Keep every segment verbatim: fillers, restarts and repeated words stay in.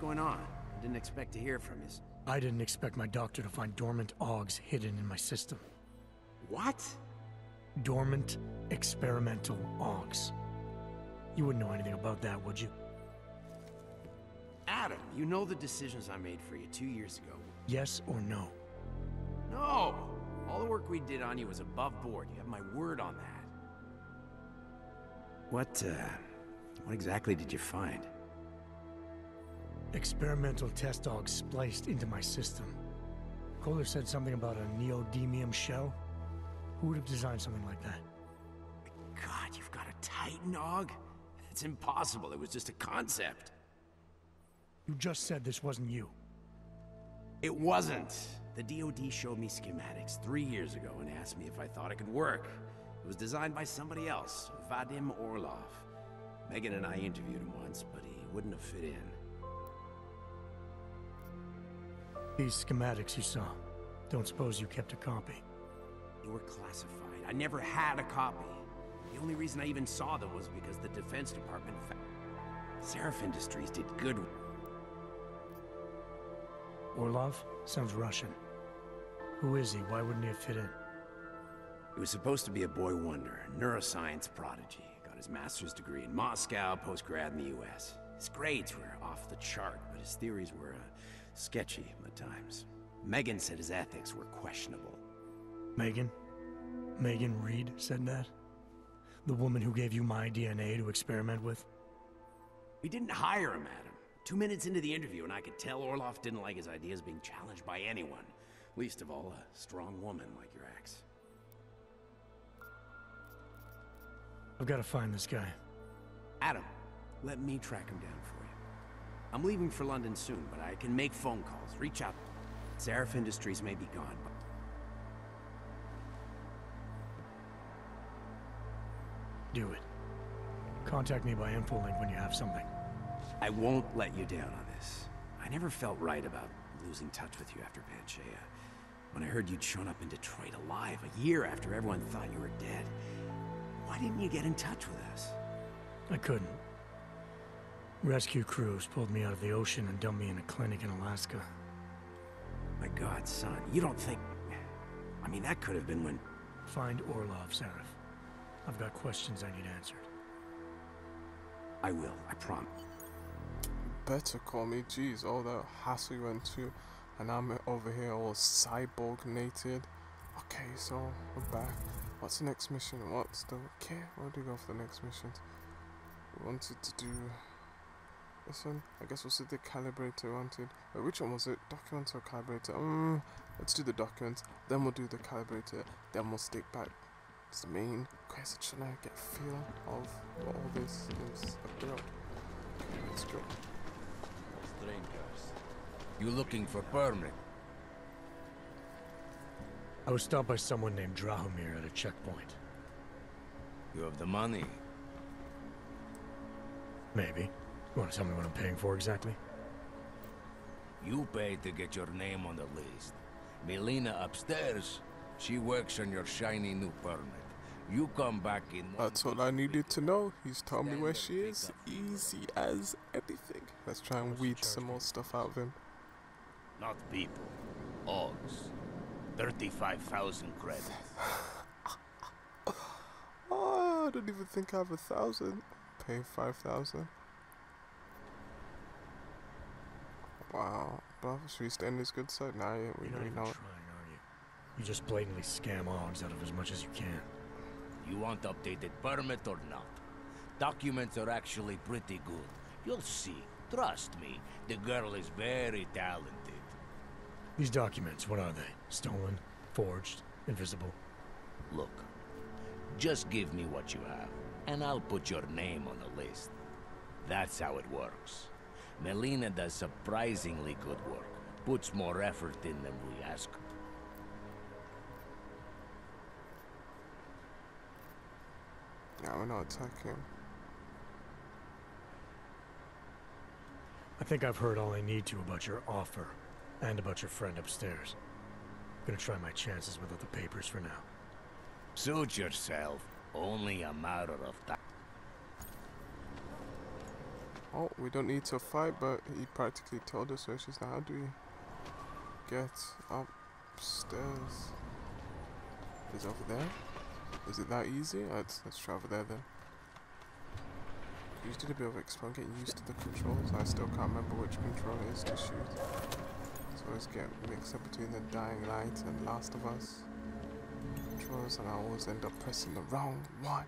going on? I didn't expect to hear from you. I didn't expect my doctor to find dormant augs hidden in my system. What? Dormant experimental augs. You wouldn't know anything about that, would you? Adam, you know the decisions I made for you two years ago. Yes or no? No! All the work we did on you was above board. You have my word on that. What, uh... what exactly did you find? Experimental test augs spliced into my system. Kohler said something about a neodymium shell. Who would have designed something like that? God, you've got a Titan aug? It's impossible. It was just a concept. You just said this wasn't you. It wasn't. The D O D showed me schematics three years ago and asked me if I thought it could work. It was designed by somebody else, Vadim Orlov. Megan and I interviewed him once, but he wouldn't have fit in. These schematics you saw, don't suppose you kept a copy? They were classified. I never had a copy. The only reason I even saw them was because the Defense Department found... Seraph Industries did good... Orlov? Sounds Russian. Who is he? Why wouldn't he have fit in? He was supposed to be a boy wonder, a neuroscience prodigy. Got his master's degree in Moscow, post-grad in the U S. His grades were off the chart, but his theories were uh, sketchy at times. Megan said his ethics were questionable. Megan? Megan Reed said that? The woman who gave you my D N A to experiment with? We didn't hire him, Adam. Two minutes into the interview, and I could tell Orlov didn't like his ideas being challenged by anyone. Least of all, a strong woman like your ex. I've got to find this guy. Adam, let me track him down for you. I'm leaving for London soon, but I can make phone calls. Reach out. Seraph Industries may be gone, but... Do it. Contact me by infolink when you have something. I won't let you down on this. I never felt right about losing touch with you after Panchea. When I heard you'd shown up in Detroit alive a year after everyone thought you were dead, why didn't you get in touch with us? I couldn't. Rescue crews pulled me out of the ocean and dumped me in a clinic in Alaska. My God, son, you don't think... I mean, that could have been when... Find Orlov, Seraph. I've got questions I need answered. I will, I promise. Better call me, jeez, all that hassle you went to, and I'm over here all cyborg-nated. Okay, so we're back. What's the next mission? What's the... Okay, where do we go for the next mission? We wanted to do... This one? I guess was it the calibrator we wanted? Wait, which one was it? Documents or calibrator? Um, let's do the documents, then we'll do the calibrator, then we'll stick back. It's the main quest, trying to get a feel of what all this is about. Okay, let's go. Strangers. You looking for permit? I was stopped by someone named Drahomir at a checkpoint. You have the money? Maybe. You want to tell me what I'm paying for exactly? You paid to get your name on the list. Melina upstairs, she works on your shiny new permit. You come back in... That's all I needed to know. He's told me where she is. Easy as anything. Let's try and weed some more stuff out of him. Not people. Augs. thirty-five thousand credits. Oh, I don't even think I have a thousand. Pay five thousand. Wow. But should we stay in this good side? Nah, yeah, we You're not really even know it. trying, are you? You just blatantly scam augs out of as much as you can. You want updated permit or not? Documents are actually pretty good. You'll see. Trust me. The girl is very talented. These documents, what are they? Stolen? Forged? Invisible? Look. Just give me what you have, and I'll put your name on the list. That's how it works. Melina does surprisingly good work. Puts more effort in than we ask. Yeah, we're not attacking. I think I've heard all I need to about your offer, and about your friend upstairs. Gonna try my chances without the papers for now. Suit yourself. Only a matter of time. Oh, we don't need to fight, but he practically told us, so she's like, how do we get upstairs? Is it over there? Is it that easy? Let's, let's try over there then. You did a bit of exploring, getting used to the controls. I still can't remember which control it is to shoot. So I always get mixed up between the Dying Light and Last of Us controls, and I always end up pressing the wrong one.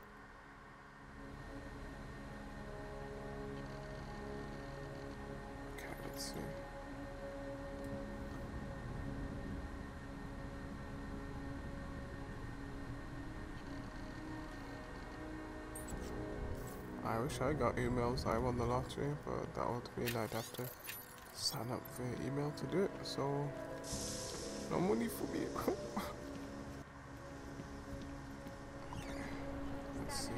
Okay, let's see. I wish I got emails I won the lottery, but that would mean I'd have to sign up via email to do it, so no money for me. Let's see.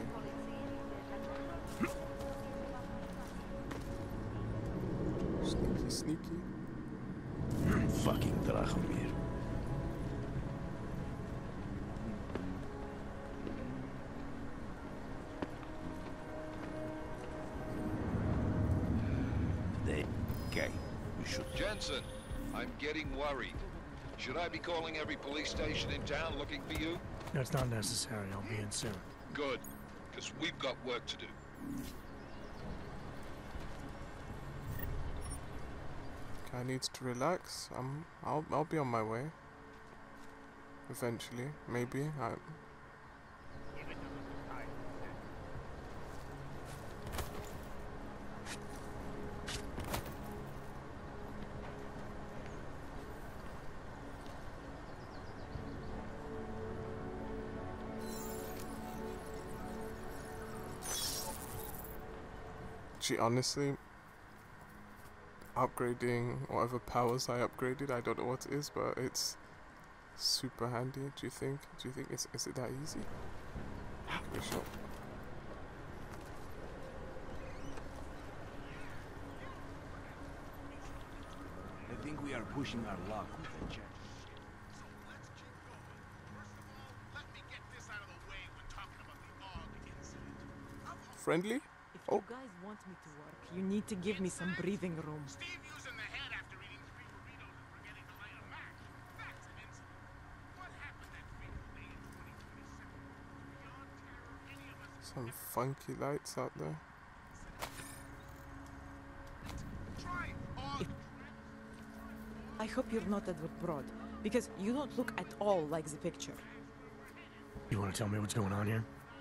Sneaky, sneaky. Fucking Drahomir. Okay, we should. Jensen, I'm getting worried. Should I be calling every police station in town looking for you? That's not necessary. I'll be in soon. Good, because we've got work to do. Guy needs to relax. Um, I'll I'll be on my way. Eventually, maybe. I. Gee, honestly, upgrading whatever powers I upgraded, I don't know what it is, but it's super handy. Do you think? Do you think it's is it that easy? Give it a shot. I think we are pushing our luck with the jet. Friendly? If Oh. you guys want me to work, you need to give me some breathing room. Steve using the head after eating three burritos and forgetting to light a match. That's an incident. What happened that fateful day in twenty twenty-seven? Beyond terror, any of us Some funky lights out there. try all I hope you're not Edward Broad, because you don't look at all like the picture. You want to tell me what's going on here?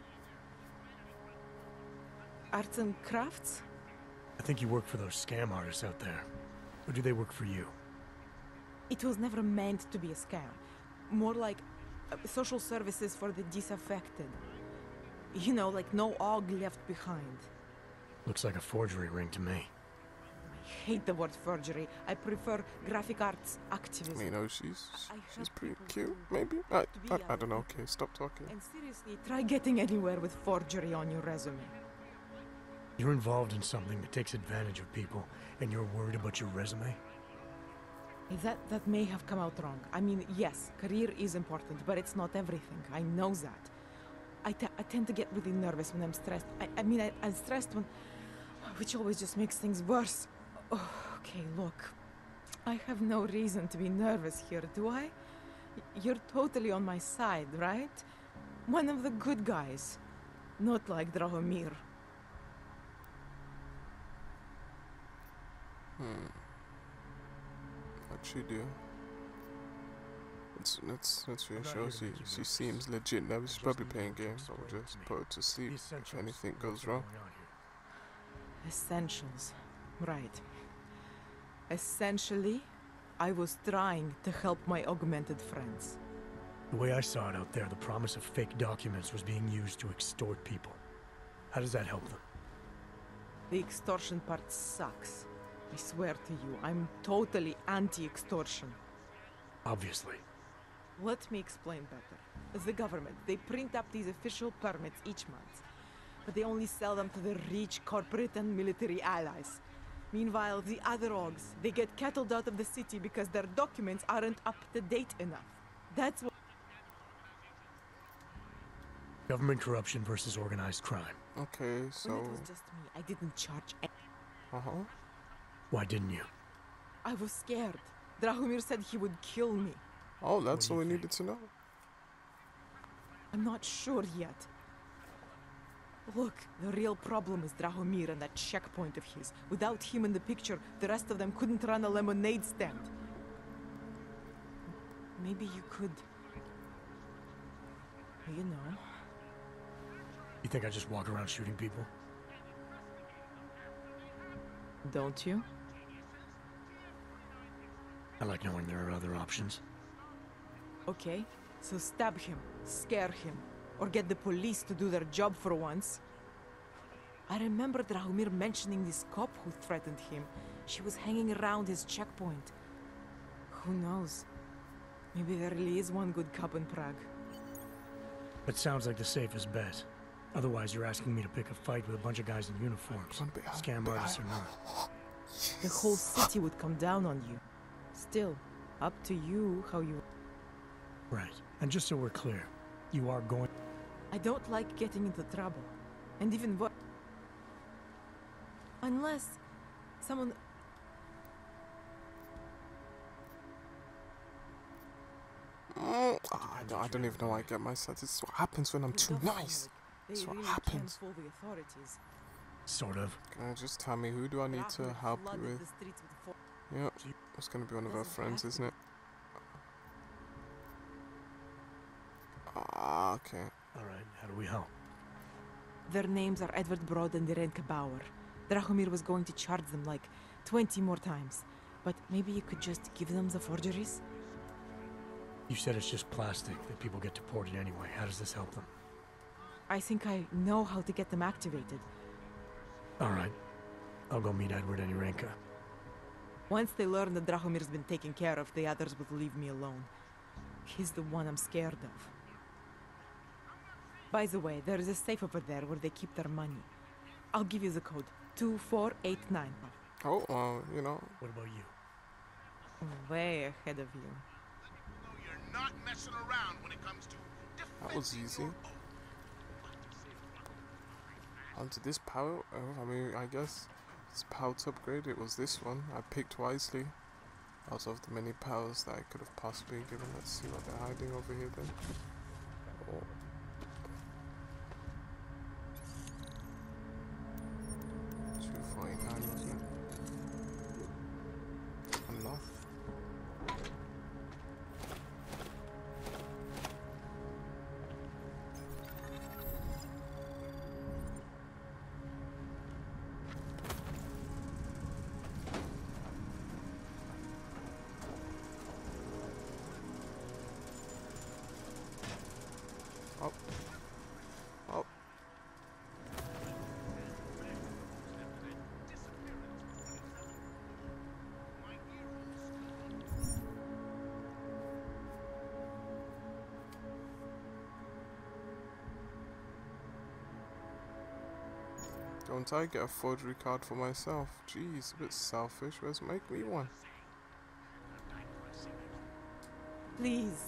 Arts and crafts? I think you work for those scam artists out there. Or do they work for you? It was never meant to be a scam. More like uh, social services for the disaffected. You know, like no Og left behind. Looks like a forgery ring to me. I hate the word forgery. I prefer graphic arts activism. You know, she's I she's help pretty people cute. to- Maybe. I to be I, I out don't know. there. Okay, stop talking. And seriously, try getting anywhere with forgery on your resume. You're involved in something that takes advantage of people, and you're worried about your resume? That that may have come out wrong. I mean, yes, career is important, but it's not everything. I know that. I, t I tend to get really nervous when I'm stressed. I, I mean, I, I'm stressed when... which always just makes things worse. Oh, okay, look. I have no reason to be nervous here, do I? Y- You're totally on my side, right? One of the good guys. Not like Drahomir. Hmm. What she do? Let's let's let's reassure she she seems legit. Now she's probably playing games. I'll just put her to sleep if anything goes wrong. Essentials. Right. Essentially, I was trying to help my augmented friends. The way I saw it out there, the promise of fake documents was being used to extort people. How does that help them? The extortion part sucks. I swear to you, I'm totally anti-extortion. Obviously. Let me explain better. The government, they print up these official permits each month, but they only sell them to the rich corporate and military allies. Meanwhile, the other Ogs, they get cattled out of the city because their documents aren't up to date enough. That's what... Government corruption versus organized crime. Okay, When so it was just me, I didn't charge any... Uh-huh. Why didn't you? I was scared. Drahomir said he would kill me. Oh, that's do all you we think? needed to know. I'm not sure yet. Look, the real problem is Drahomir and that checkpoint of his. Without him in the picture, the rest of them couldn't run a lemonade stand. Maybe you could... You know... You think I just walk around shooting people? Don't you? I like knowing there are other options. Okay, so stab him, scare him, or get the police to do their job for once. I remember Drahomir mentioning this cop who threatened him. She was hanging around his checkpoint. Who knows? Maybe there really is one good cop in Prague. That sounds like the safest bet. Otherwise, you're asking me to pick a fight with a bunch of guys in uniforms. Come behind, Scam behind. artists or not. The whole city would come down on you. Still, up to you how you... Right. And just so we're clear, you are going... I don't like getting into trouble. And even what... Unless someone... Mm, ah, I, don't, I don't even know why I get myself. This is what happens when I'm the too government, nice. They That's what really happens. can't fool the authorities. Sort of. Can you just tell me who do I need to Drahomir help flooded with? the streets with fo- Yep, it's gonna be one of our Doesn't friends, have isn't to it? Ah, okay. Alright, how do we help? Their names are Edward Broad and Irenka Bauer. Drahomir was going to charge them like twenty more times. But maybe you could just give them the forgeries? You said it's just plastic, that people get deported anyway. How does this help them? I think I know how to get them activated. Alright. I'll go meet Edward and Irenka. Once they learn that Drahomir's been taken care of, the others will leave me alone. He's the one I'm scared of. By the way, there is a safe over there where they keep their money. I'll give you the code. two four eight nine. Oh, well, you know. What about you? Way ahead of you. No, you're not messing around when it comes to That was defending easy. your own. Onto this power. Oh, I mean, I guess this power to upgrade. It was this one. I picked wisely. Out of the many powers that I could have possibly given. Let's see what they're hiding over here then. Oh. two forty-nine, wasn't it? Unlock. Up. Up. Don't I get a forgery card for myself? Jeez, a bit selfish. Let's make me one. Please.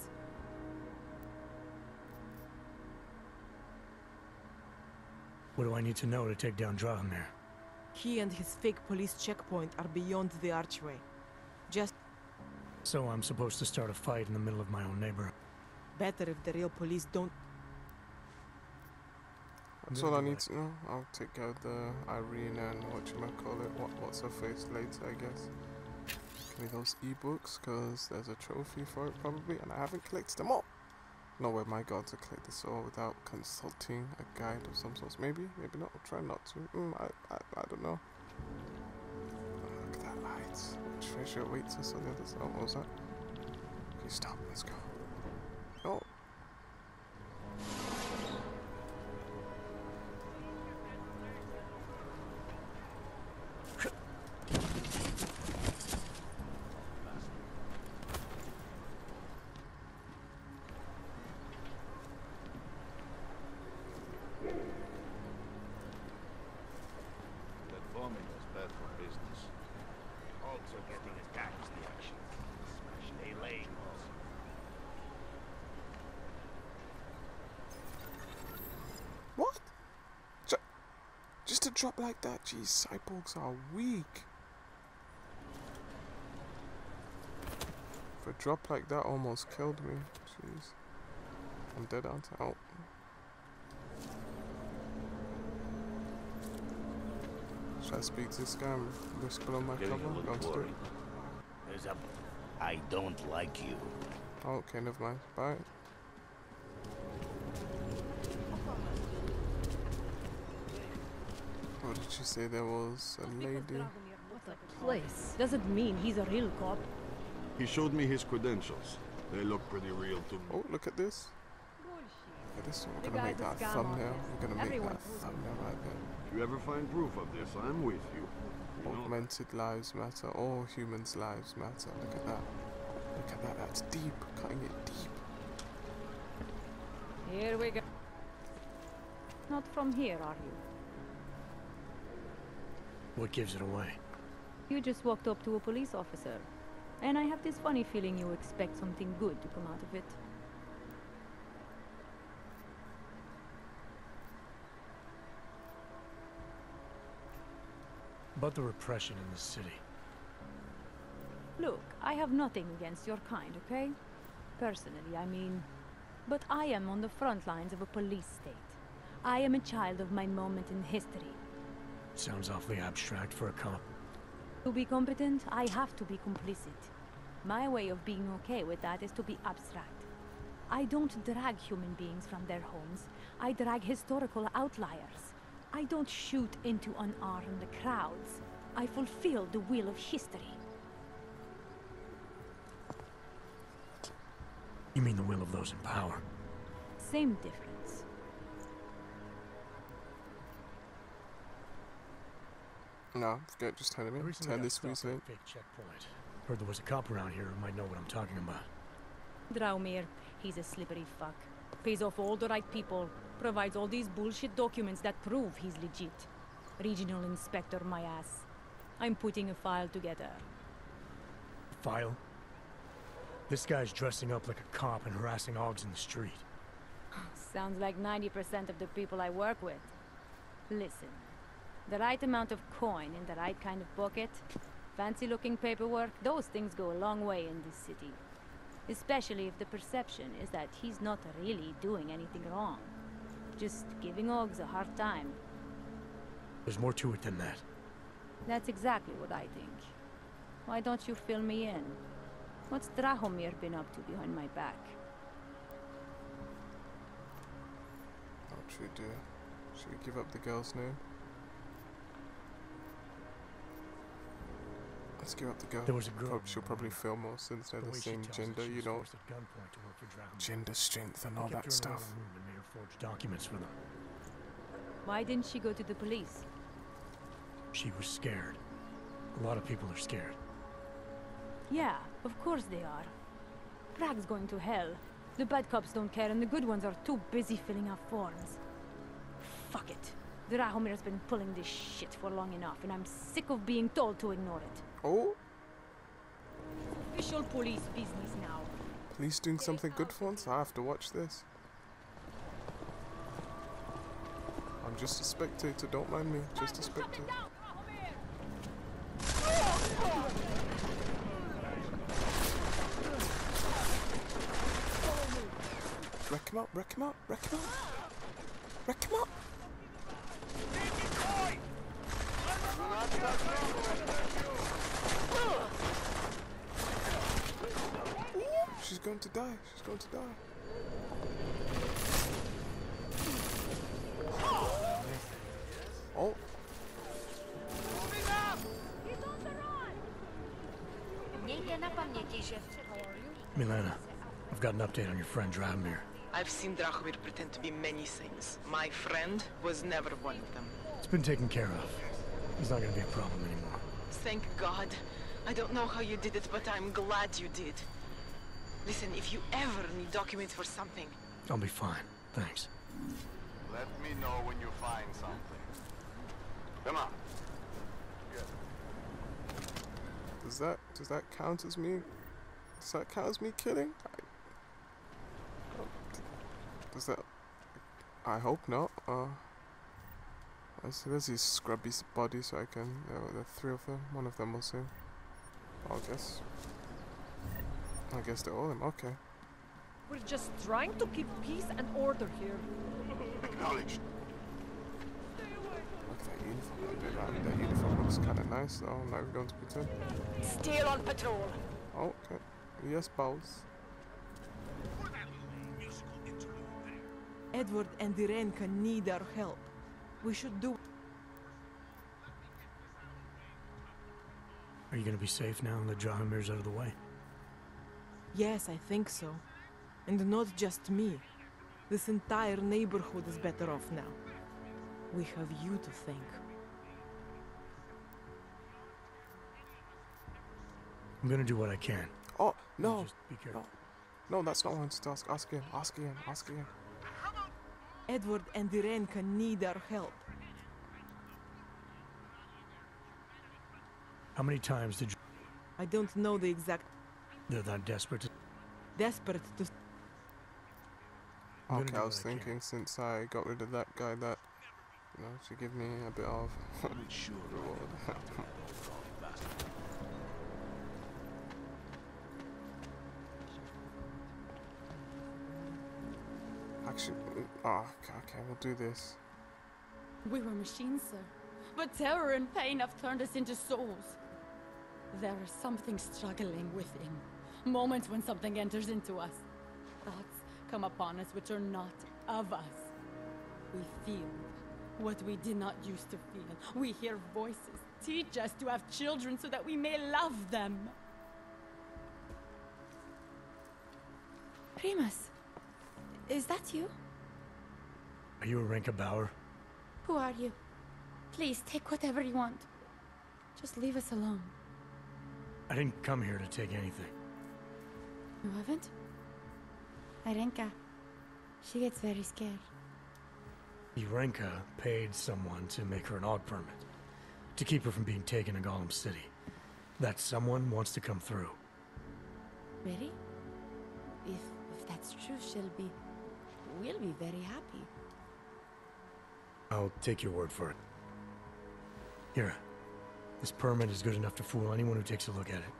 What do I need to know to take down Drahomir? He and his fake police checkpoint are beyond the archway. Just So I'm supposed to start a fight in the middle of my own neighborhood. better if the real police don't... That's all I need to know. I'll take care of the Irene and whatchamacallit, what, what's her face later, I guess. Give me those ebooks, because there's a trophy for it probably, and I haven't collected them all. No way, my god, to collect this all without consulting a guide of some sort. Maybe, maybe not. I'll try not to. Mm, I, I, I don't know. Oh, look at that light. Treasure awaits us on the other side. Oh, what was that? Okay, stop. Let's go. Oh. That bombing was bad for business. Also getting attacked is the action. Smash they lanes. Just a drop like that, jeez, cyborgs are weak. For a drop like that almost killed me, jeez. I'm dead on out. Should I speak to this guy and risk below my cover? Go to do it. There's a... I don't like you. Oh, okay, never mind. Bye. What did you say there was a lady? Place doesn't mean he's a real cop. He showed me his credentials. They look pretty real to me. Oh, look at this. Look at this one. We're gonna make that a thumbnail. We're gonna make that a thumbnail right there. If you ever find proof of this, I'm with you. you know Augmented lives matter. All humans' lives matter. Look at that. Look at that. That's deep. Cutting it deep. Here we go. Not from here, are you? What gives it away? You just walked up to a police officer. And I have this funny feeling you expect something good to come out of it. About the repression in the city. Look, I have nothing against your kind, okay? Personally, I mean. But I am on the front lines of a police state. I am a child of my moment in history. Sounds awfully abstract for a cop. To be competent, I have to be complicit. My way of being okay with that is to be abstract. I don't drag human beings from their homes. I drag historical outliers. I don't shoot into unarmed crowds. I fulfill the will of history. You mean the will of those in power? Same difference. No, forget just telling me. Turn this reason. Fake checkpoint. Heard there was a cop around here who might know what I'm talking about. Draumir, he's a slippery fuck. Pays off all the right people. Provides all these bullshit documents that prove he's legit. Regional inspector, my ass. I'm putting a file together. File? This guy's dressing up like a cop and harassing Augs in the street. Sounds like ninety percent of the people I work with. Listen, the right amount of coin in the right kind of pocket, fancy-looking paperwork, those things go a long way in this city. Especially if the perception is that he's not really doing anything wrong. Just giving Augs a hard time. There's more to it than that. That's exactly what I think. Why don't you fill me in? What's Drahomir been up to behind my back? What should we do? Should we give up the girl's name? Let's give up the girl. There was a girl. Prob she'll probably feel more since they're the, the same gender, you know. Gender strength and all that stuff. And made her forge documents for them. Why didn't she go to the police? She was scared. A lot of people are scared. Yeah, of course they are. Prague's going to hell. The bad cops don't care and the good ones are too busy filling out forms. Fuck it. Drahomir's been pulling this shit for long enough and I'm sick of being told to ignore it. Oh? Official police business now. Police doing something good for once? I have to watch this. I'm just a spectator, don't mind me. Just a spectator. Wreck him up, wreck him up, wreck him up. Wreck him up. She's going to die. She's going to die. Oh. Milena, I've got an update on your friend Drahomir. I've seen Drahomir pretend to be many things. My friend was never one of them. It's been taken care of. He's not gonna be a problem anymore. Thank God. I don't know how you did it, but I'm glad you did. Listen, if you ever need documents for something... I'll be fine. Thanks. Let me know when you find something. Come on. Does that does that count as me? Does that count as me killing? I, does that? I hope not. Uh, I see there's his scrubby body, so I can. There were the three of them. One of them was him. I guess. I guess they're all him. Okay. We're just trying to keep peace and order here. Acknowledged. Look at that uniform. That, that, that uniform looks kind of nice, though. I'm not going to pretend. Still on patrol. Oh, okay. Yes, boss. For that little musical interlude there. Edward and Irenka need our help. We should do... Are you gonna be safe now and let Drahomir's out of the way? Yes, I think so. And not just me. This entire neighborhood is better off now. We have you to thank. I'm gonna do what I can. Oh, no. Just be careful. No. No, that's not what I wanted to ask. Ask again. Ask again. Ask again. Edward and Irenka need our help. How many times did you... I don't know the exact... They're that desperate to... Desperate to... I'm gonna Okay, do I was what I thinking can. since I got rid of that guy that, you know, should give me a bit of reward. Actually, oh, okay, okay, we'll do this. We were machines, sir. But terror and pain have turned us into souls. There is something struggling within. Moments when something enters into us. Thoughts come upon us which are not of us. We feel what we did not used to feel. We hear voices. Teach us to have children so that we may love them. Primus, is that you? Are you Irenka Bauer? Who are you? Please, take whatever you want. Just leave us alone. I didn't come here to take anything. You haven't? Irenka. She gets very scared. Irenka paid someone to make her an aug permit. To keep her from being taken to Gollum City. That someone wants to come through. Really? If, if that's true, she'll be... We'll be very happy. I'll take your word for it. Here. This permit is good enough to fool anyone who takes a look at it.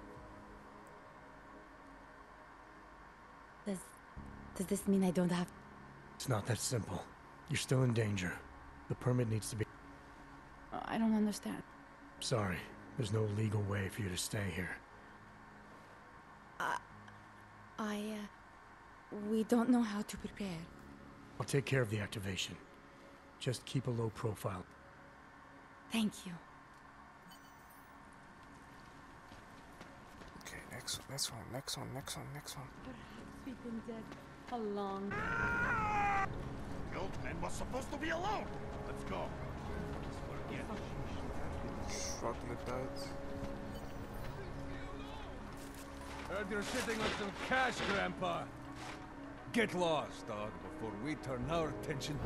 Does... Does this mean I don't have... It's not that simple. You're still in danger. The permit needs to be... Oh, I don't understand. Sorry. There's no legal way for you to stay here. I... I, uh... We don't know how to prepare. I'll take care of the activation. Just keep a low profile. Thank you. Okay, next, next one, next one, next one, next one. Perhaps we've been dead a long... The old man was supposed to be alone. Let's go. Troglodytes. Heard you're sitting on some cash, Grandpa. Get lost, dog, before we turn our attention.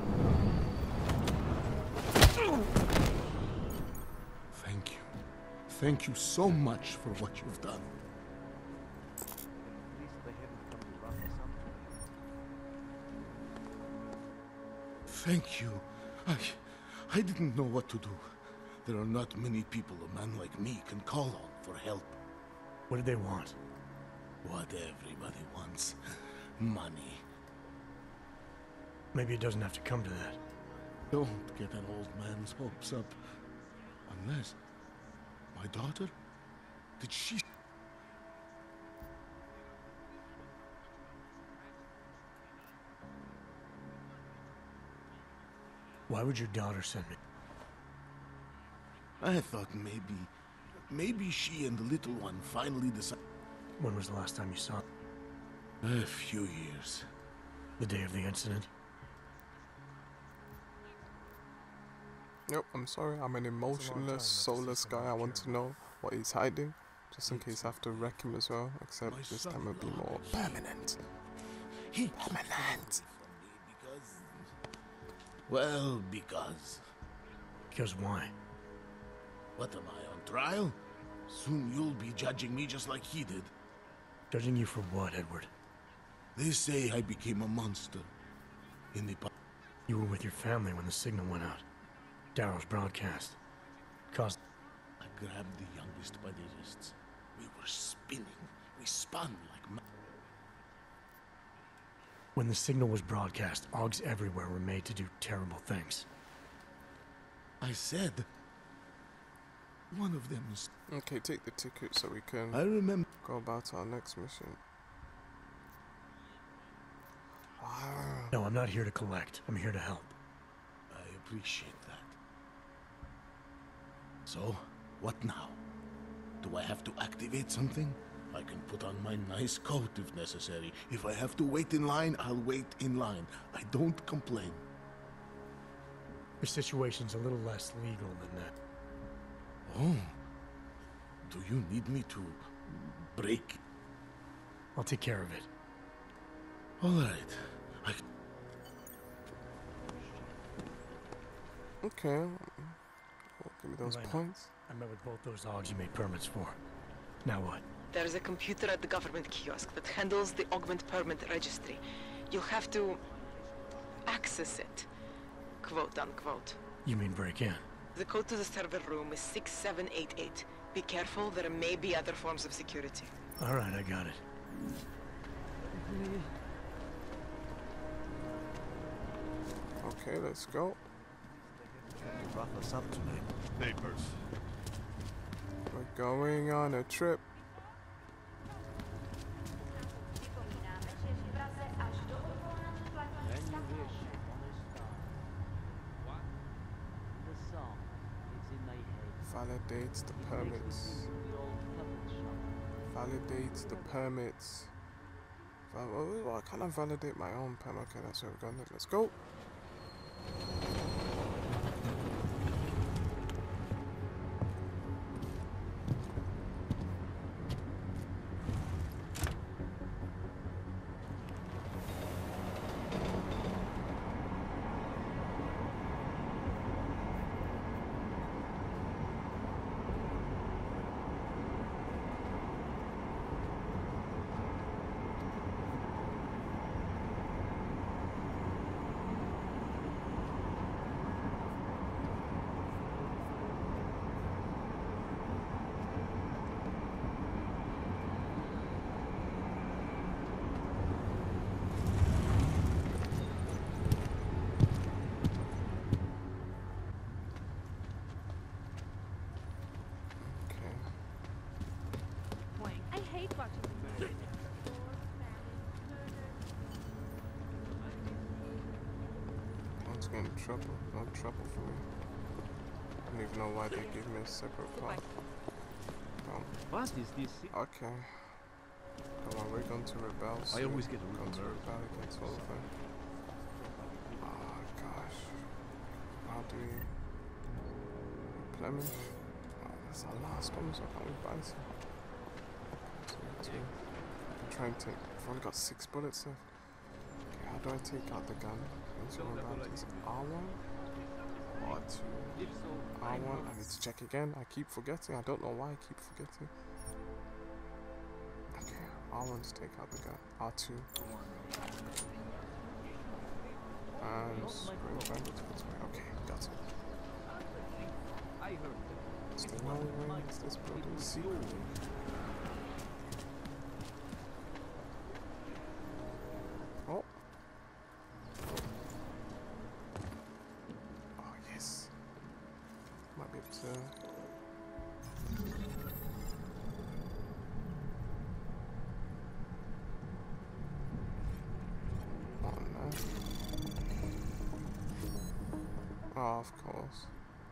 Thank you. Thank you so much for what you've done. Thank you. I... I didn't know what to do. There are not many people a man like me can call on for help. What did they want? What everybody wants. Money. Maybe it doesn't have to come to that. Don't get an old man's hopes up. Unless... My daughter? Did she... Why would your daughter send me? I thought maybe... Maybe she and the little one finally decided... When was the last time you saw her? A few years. The day of the incident? Yep, I'm sorry, I'm an emotionless, soulless guy. I want to know what he's hiding, just in case I have to wreck him as well, except this time it'll be more permanent. He Permanent! Well, because... Because why? What am I, on trial? Soon you'll be judging me just like he did. Judging you for what, Edward? They say I became a monster. In the... You were with your family when the signal went out. Darrow's broadcast. Caused... I grabbed the youngest by the wrists. We were spinning. We spun like ma- When the signal was broadcast, Augs everywhere were made to do terrible things. I said... One of them is... Okay, take the ticket so we can I remember... go about our next mission. Wow. No, I'm not here to collect. I'm here to help. I appreciate that. So, what now? Do I have to activate something? I can put on my nice coat if necessary. If I have to wait in line, I'll wait in line. I don't complain. The situation's a little less legal than that. Oh. Do you need me to break? I'll take care of it. All right. I... Okay. Well, give me those Right. points. I met with both those Augs you made permits for. Now what? There's a computer at the government kiosk that handles the Augment permit registry. You'll have to access it, quote unquote. You mean break in? The code to the server room is six seven eight eight. Be careful, there may be other forms of security. All right, I got it. Okay, let's go. Rough us up tonight. Papers. We're going on a trip. Validates the permits. Validates the permits. Val oh, I can't validate my own permit. Okay, that's where we're going. Let's go. I hate watching them. One's getting in trouble. No trouble for me. I don't even know why they give me a separate part. Um, What is this? okay. Come on, we're going to rebel. I soon. always get a We're little going to nervous. rebel against all of them. Oh gosh. How do we replenish? Oh, that's our last one, so I can't buy some. So we have to I can try and take. I've only got six bullets left. Okay, how do I take out the gun? Is R one? R two? R one? I need to check again. I keep forgetting. I don't know why I keep forgetting. Okay, R one to take out the gun. R two. And spring bandit. Okay, got it. Is there no way is this building secret? Oh. Oh, yes. Might be able to. Oh, no. Oh, of course.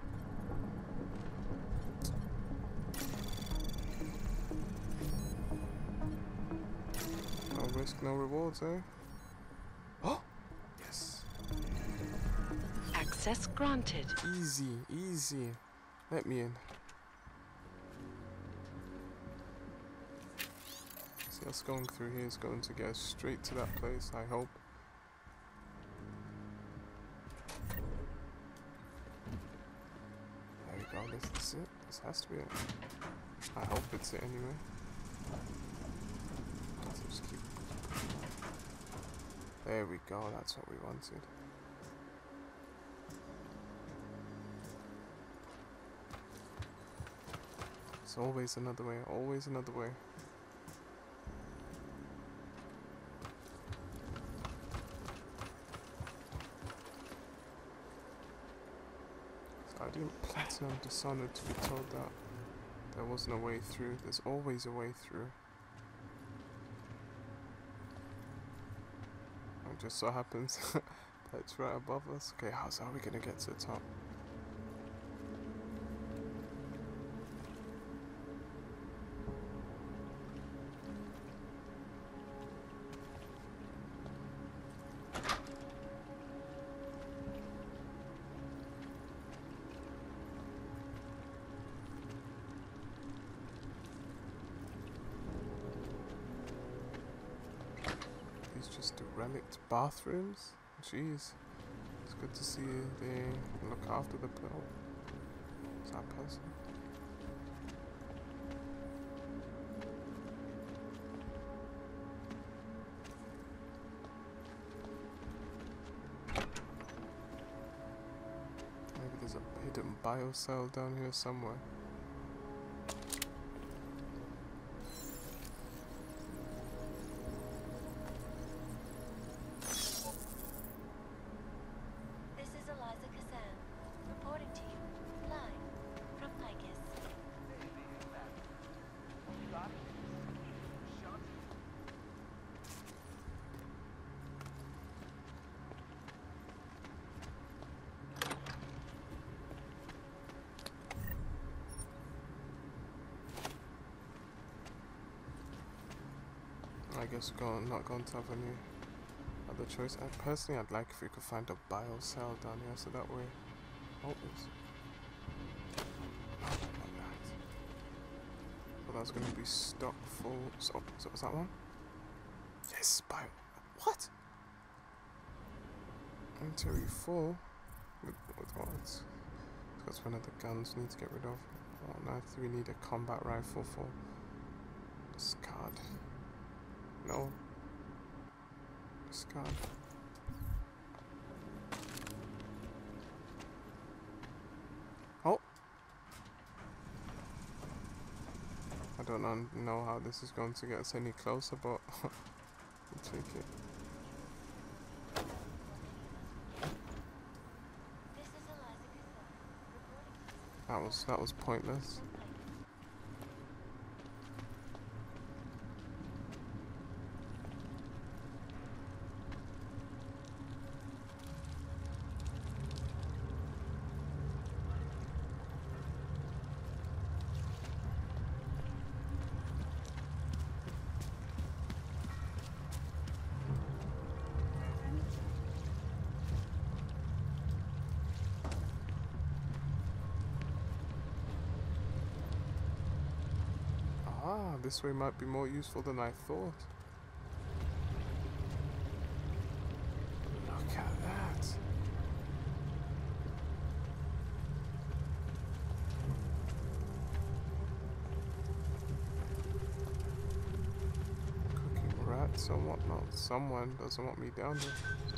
No risk, no rewards, eh? Oh! Yes. Access granted. Easy, easy. Let me in. See us going through here is going to get us straight to that place, I hope. There we go, this is it. This has to be it. I hope it's it anyway. Let's just keep. There we go, that's what we wanted. There's always another way, always another way. So I didn't platinum Dishonored to be told that there wasn't a way through. There's always a way through. And just so happens that it's right above us. Okay, how's how are we gonna get to the top? Just the relict bathrooms? Jeez. It's good to see they look after the pill. Is that person? Maybe there's a hidden biocell down here somewhere. I guess we're going, not going to have any other choice. I, personally, I'd like if we could find a bio cell down here, so that way. Oh, it's. Oh, not that. Well, that's going to be stock full. So, so was that one? Yes, bio. What? Inventory full. With, with what? It's, that's one of the guns we need to get rid of. Oh, now we need a combat rifle for discard. No. Discard. Oh. I don't know how this is going to get us any closer, but we'll take it. That was that was pointless. Ah, this way might be more useful than I thought. Look at that. Cooking rats and whatnot. Someone doesn't want me down here.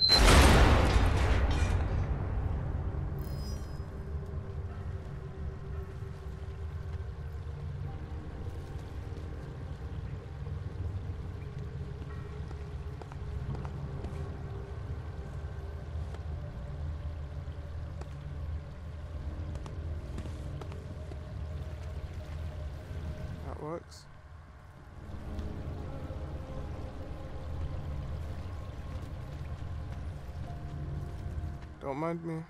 Works. Don't mind me.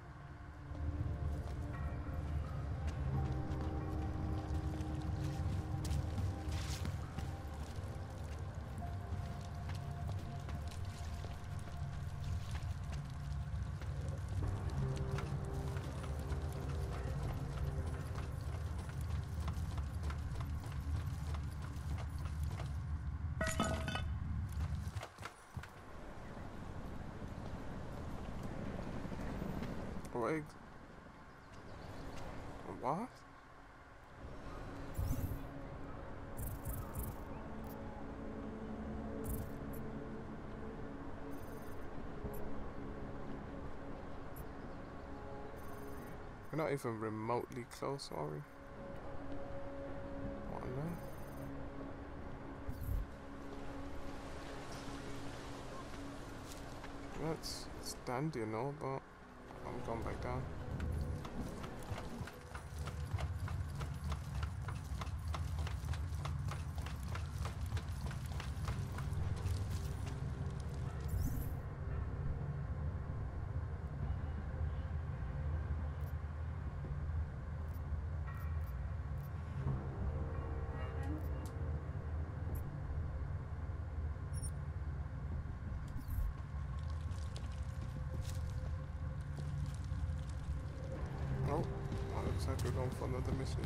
Wait. What? We're not even remotely close, are we? that's it's dandy and all, but I'm going back down. Oh, well, looks like we're going for another mission.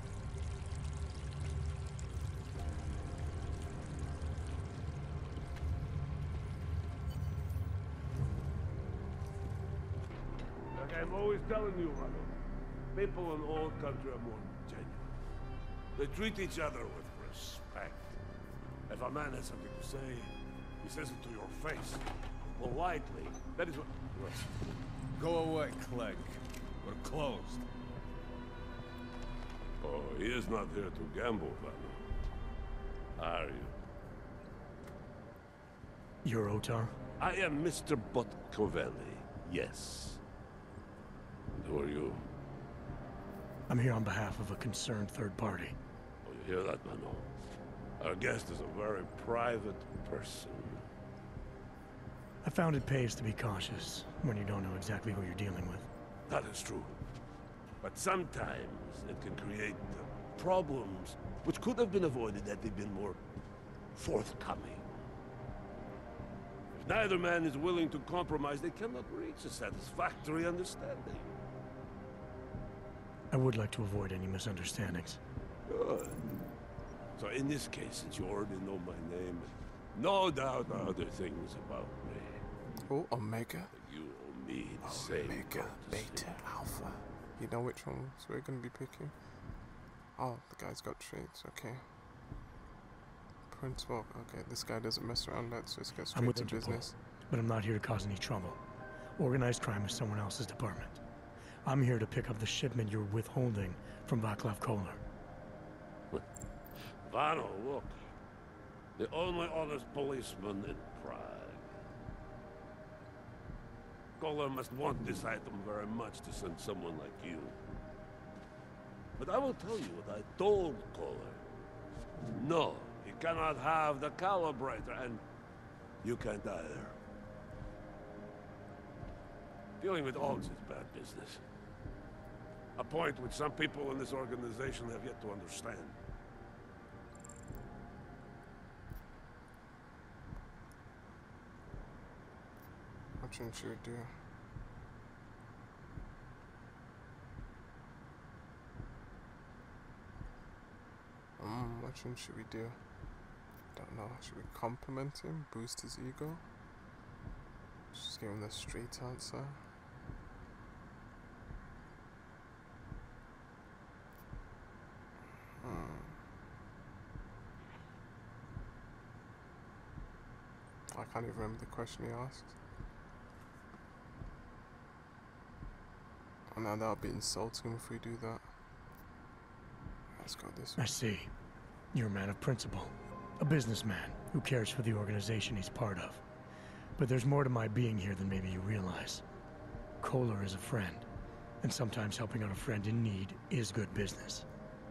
Like I'm always telling you, Ronald, people in all country are more genuine. They treat each other with respect. If a man has something to say, he says it to your face. Politely. That is what... Listen. Go away, Clegg. We're closed. Oh, he is not here to gamble, Vanna. Are you? You're Otar? I am Mister Botkovelli, yes. And who are you? I'm here on behalf of a concerned third party. Oh, you hear that, Mano? Our guest is a very private person. I found it pays to be cautious when you don't know exactly who you're dealing with. That is true. But sometimes it can create uh, problems which could have been avoided had they been more forthcoming. If neither man is willing to compromise, they cannot reach a satisfactory understanding. I would like to avoid any misunderstandings. Good. So in this case, since you already know my name, no doubt other things about me. Oh, Omega. You owe me the same Omega, courtesy. Beta, Alpha. You know which ones we're gonna be picking? Oh, the guy's got traits, okay. Principal, okay, this guy doesn't mess around, let's just get I'm straight with to Interpol, business. but I'm not here to cause any trouble. Organized crime is someone else's department. I'm here to pick up the shipment you're withholding from Václav Kohler. Vano, look. The only honest policeman in Prague. Kohler must want this item very much to send someone like you. But I will tell you what I told Kohler. No, he cannot have the calibrator, and you can't either. Dealing with Augs is bad business. A point which some people in this organization have yet to understand. What should we do? Um, what should we do? Don't know. Should we compliment him? Boost his ego? Just give him the straight answer. Hmm. I can't even remember the question he asked. Oh, now that'll be insulting if we do that. Let's go this way. I see. You're a man of principle. A businessman who cares for the organization he's part of. But there's more to my being here than maybe you realize. Kohler is a friend, and sometimes helping out a friend in need is good business.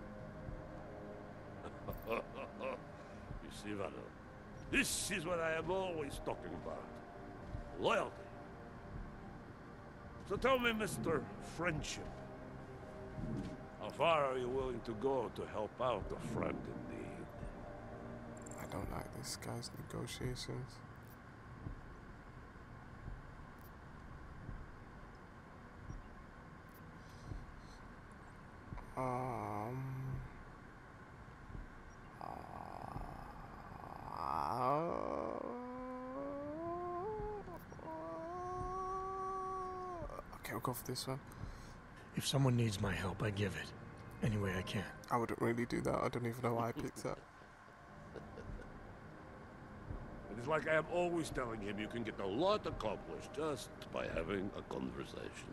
You see, Vano, this is what I am always talking about. Loyalty. So tell me, Mister Friendship, how far are you willing to go to help out a friend in need? I don't like this guy's negotiations. Um. Uh, okay, we'll go for this one. If someone needs my help, I give it. Any way I can. I wouldn't really do that. I don't even know why I picked that. It is like I am always telling him, you can get a lot accomplished just by having a conversation.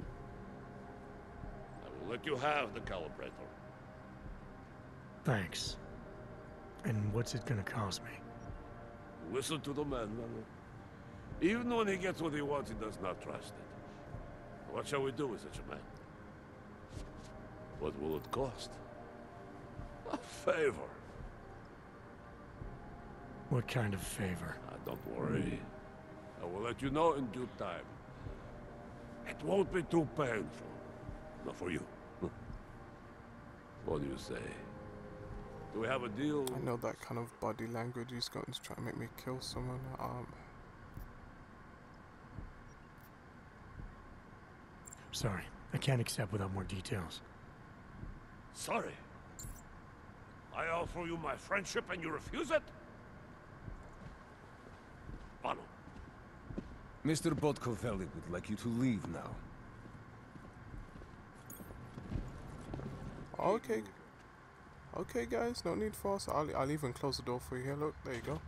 I will let you have the calibrator. Thanks. And what's it gonna cost me? Listen to the man, Vano. Even when he gets what he wants, he does not trust it. What shall we do with such a man? What will it cost? A favor. What kind of favor? Ah, don't worry. I will let you know in due time. It won't be too painful. Not for you. What do you say? Do we have a deal? I know that kind of body language he's going to try to make me kill someone. Um. Sorry, I can't accept without more details. Sorry. I offer you my friendship and you refuse it? Follow. Mister Botkovelli would like you to leave now. Okay. Okay, guys, no need for us. I'll, I'll even close the door for you here. Look, there you go.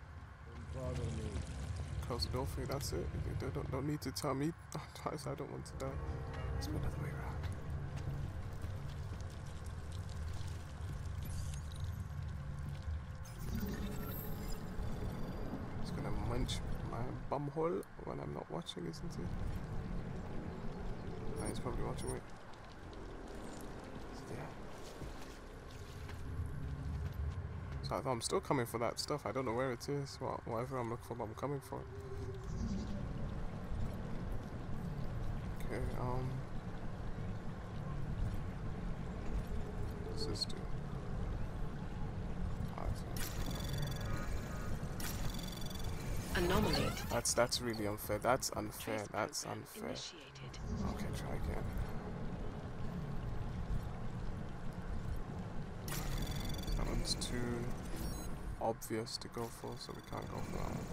Close the door for you, that's it. You don't, don't need to tell me twice I don't want to die. Let's go another way around. He's gonna munch my bumhole when I'm not watching, isn't he? No, he's probably watching me. Yeah. So I'm still coming for that stuff. I don't know where it is. Well, whatever I'm looking for, I'm coming for it. Okay, um... what's this do? Anomaly. That's, that's really unfair. That's unfair. That's unfair. Initiated. Okay, try again. That one's too obvious to go for, so we can't go for that one.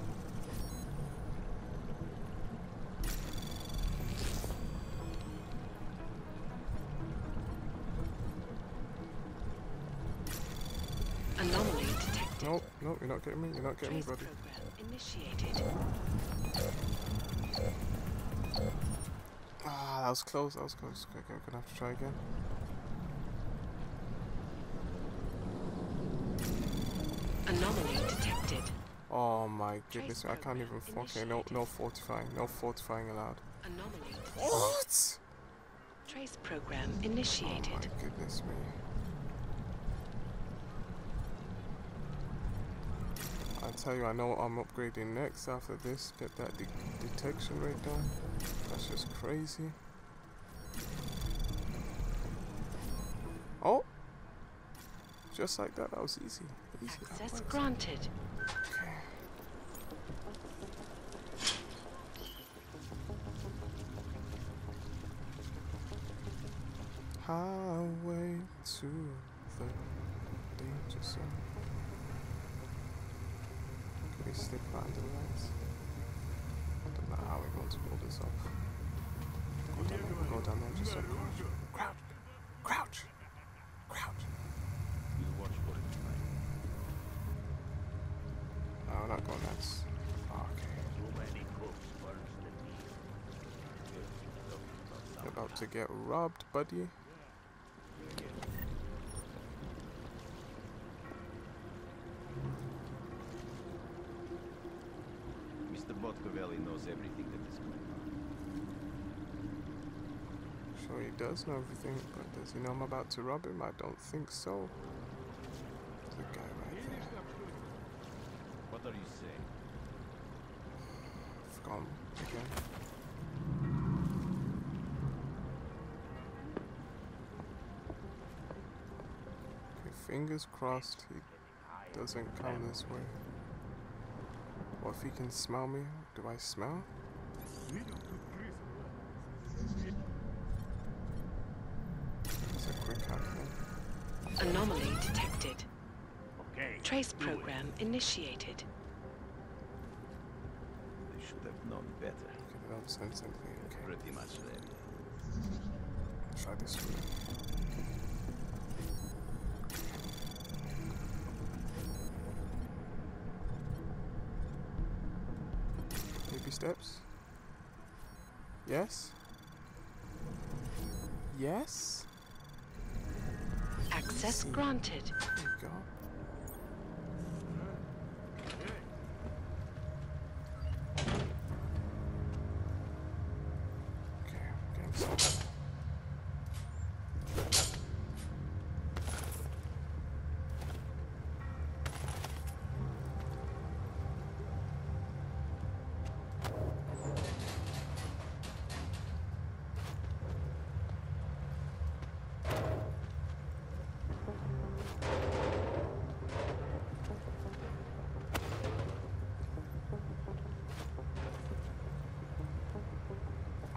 Anomaly detected. Nope, nope, you're not getting me. You're not getting me, buddy. Initiated. Ah, that was close. That was close. Okay, okay, I'm gonna have to try again. Anomaly detected. Oh my goodness, I can't even. Okay, no, no fortifying, no fortifying allowed. Anomaly. What? Trace program initiated. Oh my goodness me. I tell you, I know I'm upgrading next after this. Get that de detection rate down. That's just crazy. Oh, just like that. That was easy. Easy. Access granted. Okay. Highway to the danger zone. Can we slip behind the lights? I don't know how we're going to pull this off. Go down there, go down there, just so crouch. Crouch! Crouch! You watch what it's like. No, we're not going next. Okay. Too many cooks burns the meat. You're about to get robbed, buddy. Mister Botkovelli knows everything that is going on. Sure he does know everything, but does he know I'm about to rob him? I don't think so. There's a guy right there. What are you saying? I've gone again. Okay, fingers crossed he doesn't come this way. What if he can smell me? Do I smell? It's a quick hack then. Anomaly detected. Okay. Trace program initiated. They should have known better. Okay, they don't sense anything. Okay. Pretty much ready. Try this one. Baby steps. Yes. Yes. Access granted. There you go.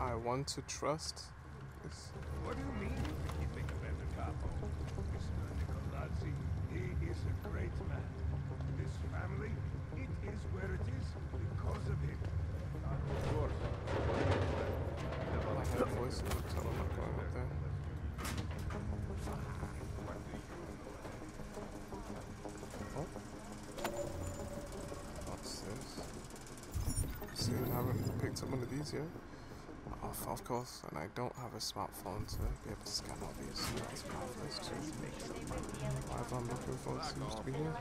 I want to trust this. What do you mean you make a better capo? Mister Nicolazzi, he is a great man. This family, it is where it is because of him. Of course. I heard voices, so I'm not going up there. Oh. What's this? See, I haven't picked up one of these yet. Oh, of course, and I don't have a smartphone to be able to scan all these. So that's marvelous too. Whatever I'm looking for seems to be here.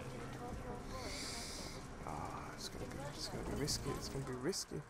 Ah, oh, it's gonna be, it's gonna be risky. It's gonna be risky.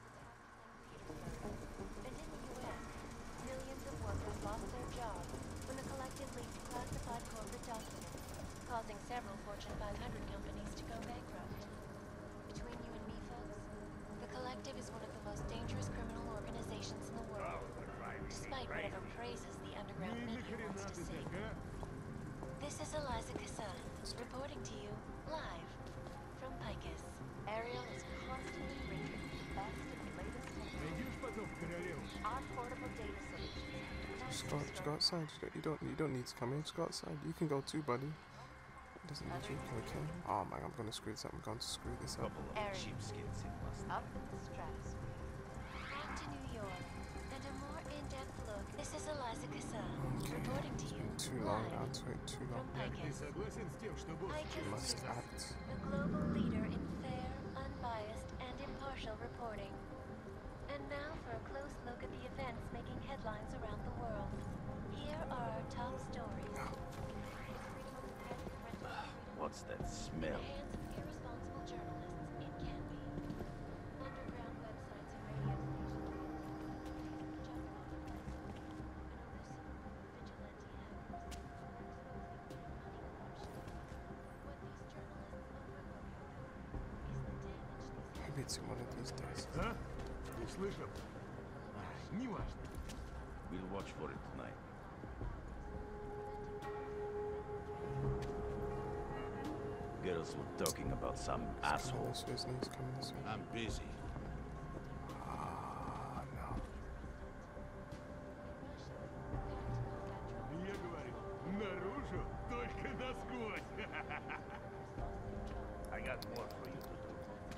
Millions of workers lost their jobs when the collective leaked classified corporate documents, causing several Fortune five hundred companies to go bankrupt. Between you and me, folks, the collective is one of the most dangerous criminal organizations in the world, despite whatever praises the underground media wants to sing. This is Eliza Kassan, reporting to you live from Picus. Ariel is constantly bringing the best and latest technology. Our portable data solutions. Just go, just go outside. You don't, you don't need to come in. Just go outside. You can go too, buddy. It doesn't need you. Okay. Oh my, I'm gonna screw this up. I'm going to screw this up. Sheepskins up in the stratosphere. Back to New York, and a more in-depth look. This is Eliza Kassan, Okay. reporting to It's you been too long live now. To wait too long. from Picus. You must act. The global leader in fair, unbiased, and impartial reporting. And now for a close look at the events making headlines around the world. Here are our top stories. What's that smell? In the hands of irresponsible journalists, it can be. Underground websites and radio stations. Maybe it's in one of these days. Huh? Не слышал? Не важно. We'll watch for it tonight. Girls were talking about some asshole. This way, Snake's coming this way. I'm busy. Ah, no. Я говорю, наружу, только насквозь. I got more for you to do.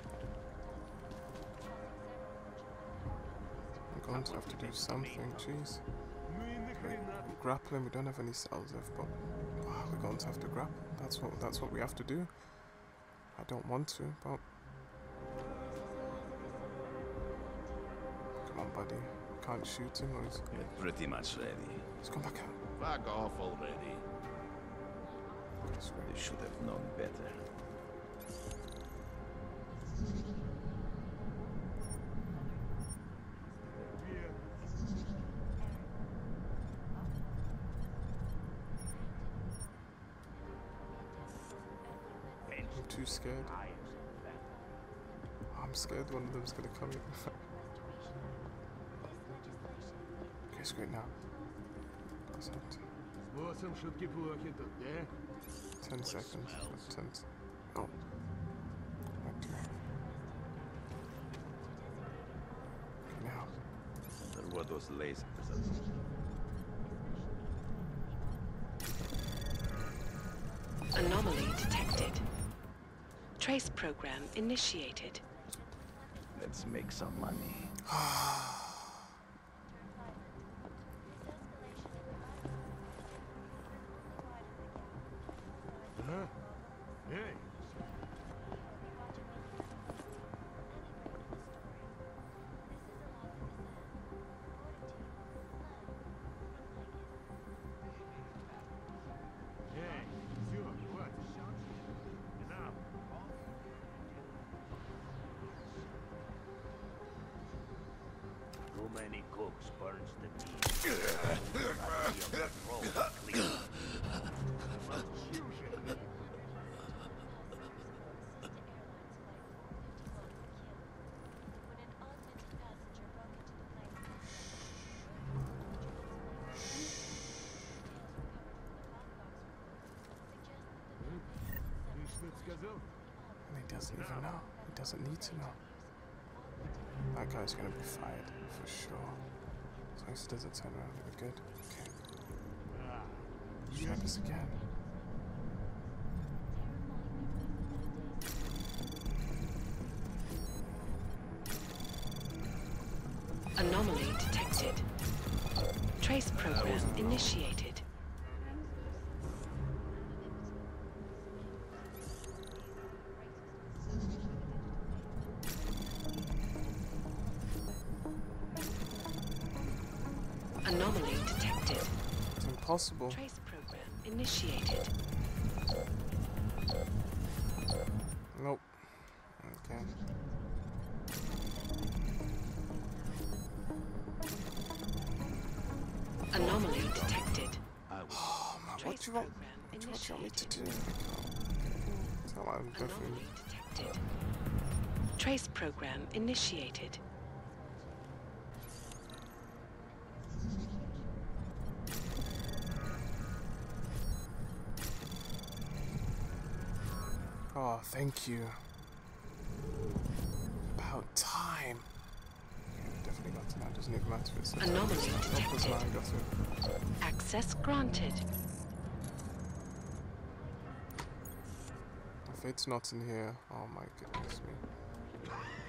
I'm going to have to do something, jeez. We're grappling, we don't have any cells left, but oh, we're going to have to grapple. That's what that's what we have to do. I don't want to, but come on, buddy. Can't shoot him, or he's We're pretty much ready. he's gone back out. Fuck off already. They should have known better. I'm too scared. I'm scared one of them's gonna come in. Okay, screw it now. That's not С боссом шутки плохи тут, да? ten seconds. Ten. Oh. Back to me. Okay, now. There were those lasers. Anomaly detected. Trace program initiated. Let's make some money. Huh? Hey. Hey, все, хватит. Enough. Too many cooks burns the meat. And he doesn't even know. He doesn't need to know. That guy's gonna be fired for sure. As long as it doesn't turn around, we're good. Okay. Let's try this again. Anomaly detected. Trace program initiated. Anomaly detected. It's impossible. Trace program initiated. Nope. Okay. Anomaly detected. Oh man, what do you want? What do you want me to do? Tell I'm definitely. Anomaly detected. Trace program initiated. Oh, thank you. About time. Okay, definitely got to now. Doesn't even matter if it's Anomaly detected. Got it. Access granted. If it's not in here, oh my goodness me.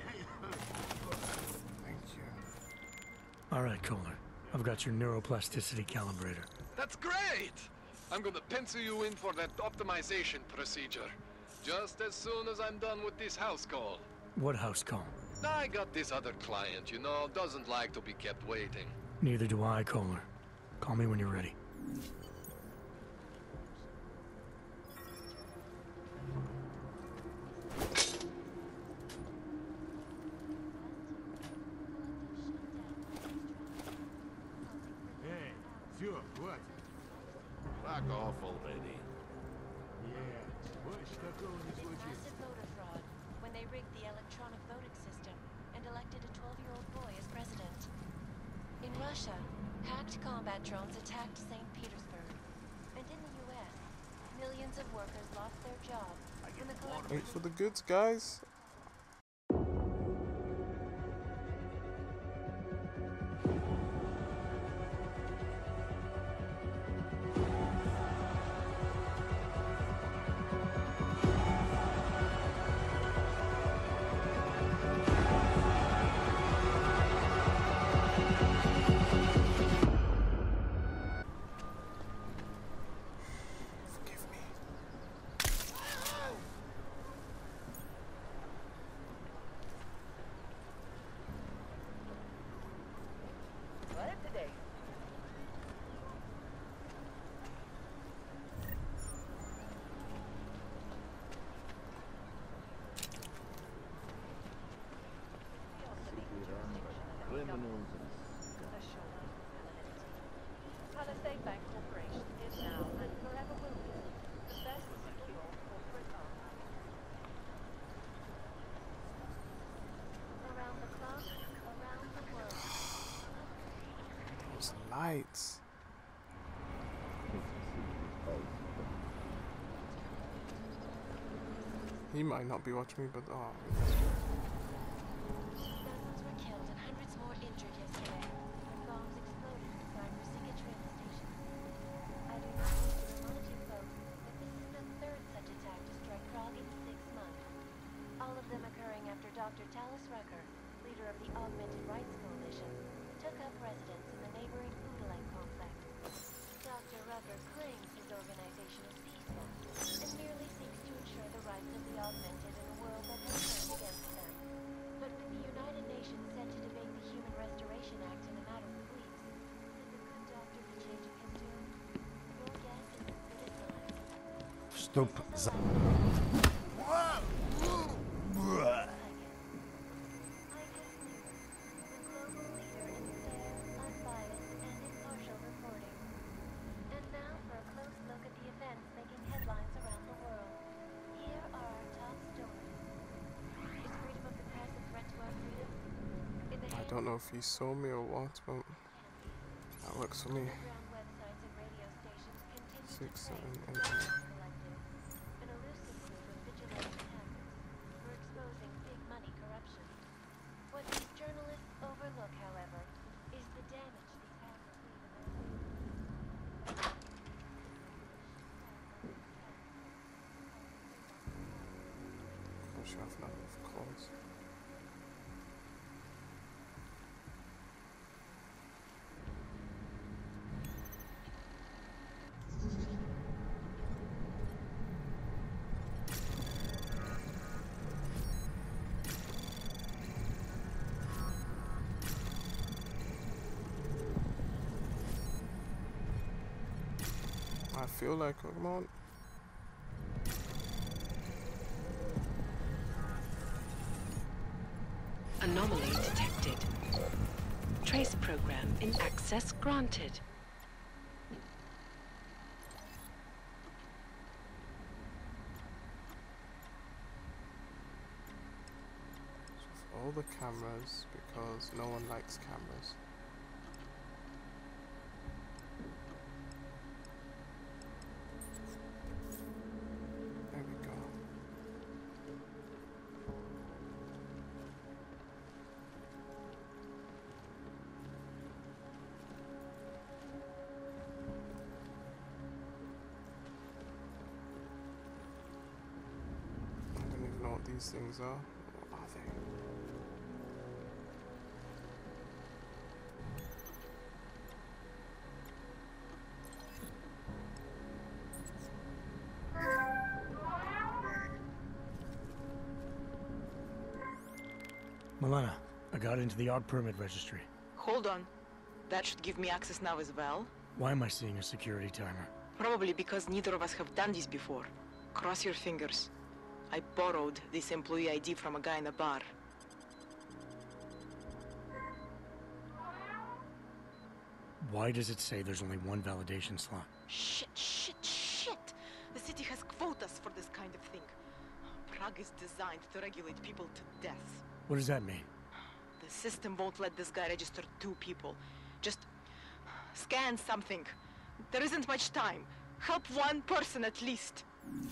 Thank you. All right, Kohler. I've got your neuroplasticity calibrator. That's great! I'm gonna pencil you in for that optimization procedure. Just as soon as I'm done with this house call. What house call? I got this other client, you know, doesn't like to be kept waiting. Neither do I, Kohler. Call me when you're ready. Hey, все, хватит. Back off already. Yeah, больше такого не случится. Massive voter fraud when they rigged the electronic voting system and elected a twelve-year-old boy as president. In Russia, hacked combat drones attacked Saint Petersburg. And in the U S, millions of workers lost their jobs when the collective... Wait for the goods, guys. State Bank Corporation is now and forever will be the best secure corporate arm. Around the clock, around the world. Those lights. He might not be watching me, but oh. Dozens were killed and hundreds more injured yesterday when bombs exploded inside Rosiga train station. I do not need to remind you folks that this is the third such attack to strike Prague in six months. All of them occurring after Doctor Talis Rucker, leader of the Augmented Rights Coalition, took up residence in the neighboring Udalang complex. Doctor Rucker claims his organization is peaceful and merely seeks to ensure the rights of the augmented in a world that has turned against them. But with the United Nations set to debate the Human Restoration Act in a matter of weeks, is the good doctor be changing his tune? Your guess is as good as mine. Stop. I don't know if he saw me or what, but that works for me. Six, seven, eight. An elusive group of vigilante hackers were exposing big money corruption. What these journalists overlook, however, is the damage Sheriff now, of course. I feel like, come on. Anomaly detected. Trace program in access granted. All the cameras because no one likes cameras. There we go. I don't even know what these things are. What are they? Milena, I got into the Odd Permit Registry. Hold on. That should give me access now as well. Why am I seeing a security timer? Probably because neither of us have done this before. Cross your fingers. I borrowed this employee I D from a guy in a bar. Why does it say there's only one validation slot? Shit, shit, shit! The city has quotas for this kind of thing. Prague is designed to regulate people to death. What does that mean? The system won't let this guy register two people. Just scan something. There isn't much time. Help one person at least.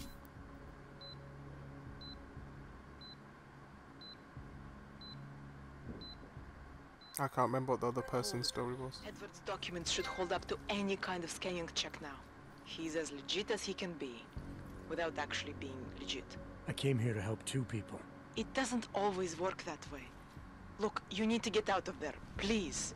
I can't remember what the other person's story was. Edward's documents should hold up to any kind of scanning check now. He's as legit as he can be, without actually being legit. I came here to help two people. It doesn't always work that way. Look, you need to get out of there, please.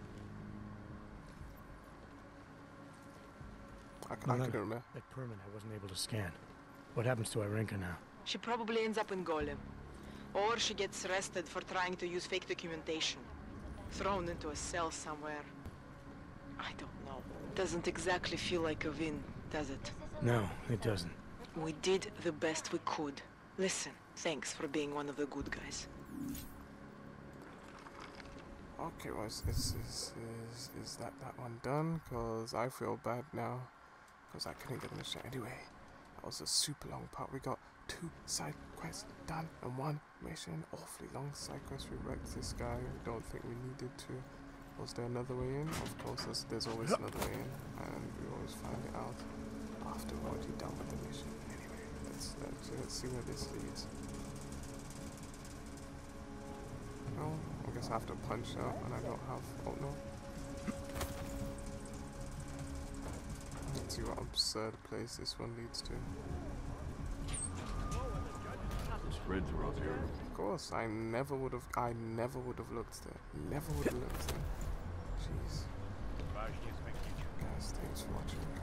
I, can, I couldn't remember. That permit I wasn't able to scan. What happens to Irenka now? She probably ends up in Golem. Or she gets arrested for trying to use fake documentation. Thrown into a cell somewhere. I don't know. Doesn't exactly feel like a win, does it? No, it doesn't. We did the best we could. Listen, thanks for being one of the good guys. Okay, well, is, is, is, is, is that that one done? Because I feel bad now. Because I couldn't get the mission anyway. That was a super long part. We got two side quests done and one mission. Awfully long side quest. We wrecked this guy. Don't think we needed to. Was there another way in? Of course, there's, there's always another way in. And we always find it out after we're already done with the mission. Anyway, let's, let's, let's see where this leads. Oh, I guess I have to punch out and I don't have... Oh no. Let's see what absurd place this one leads to. His friends are out here. Of course, I never would have... I never would have looked there. Never would have looked there. Jeez. Guys, thanks for watching.